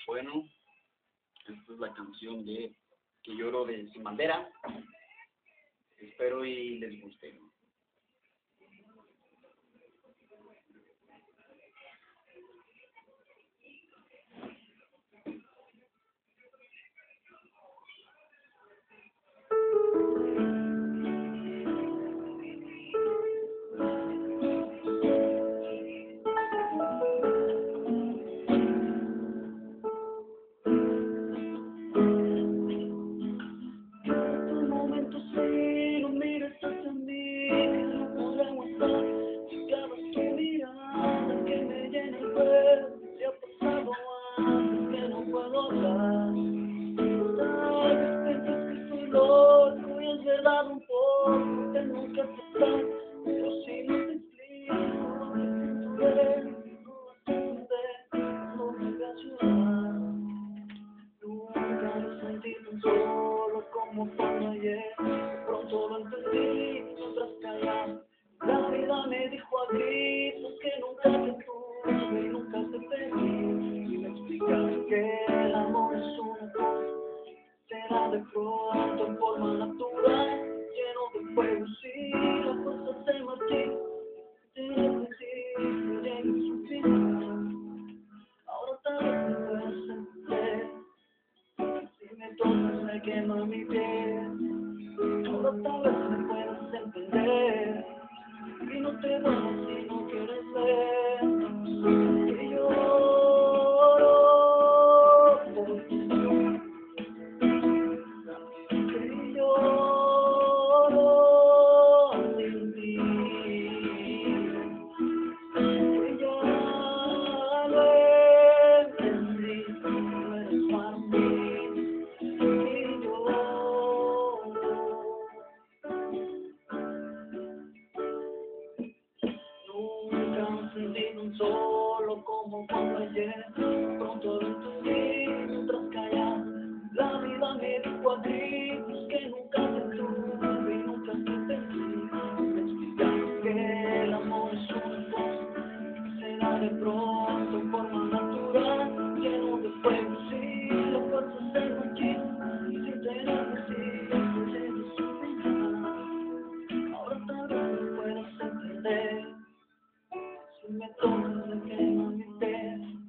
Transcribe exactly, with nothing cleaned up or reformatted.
Bueno, esta es la canción de Que lloro de Sin Bandera. Espero y les guste. Un poco, tengo que aceptar, pero si no te explico lo que siento ver, no vas a entender, no me voy a ayudar. Nunca me sentí tan solo como cuando ayer, de pronto lo entendí mientras callaba. La vida me dijo a gritos que nunca te tuve y nunca te pedí, y me explicaron que el amor es una cosa, será de pronto en forma natural, lleno de fuego, sí, la fuerza se marchita, tiene sentido, llega su final. Ahora tal vez me puedas entender, si me tocas me quema mi piel. Ahora tal vez me puedas entender, y no te vayas si no quieres ver que lloro por ti. Solo como cuando ayer, pronto lo entendí mientras callaba. La vida me dijo a gritos que nunca te tuve y nunca te pedí. Me explicaron que el amor es una cosa, se da de pronto en forma natural, lleno de fuego, sí, la fuerza se marchita, sin tener decir, llega su final. Ahora tal vez me puedas entender, si me tocas me quema mi piel.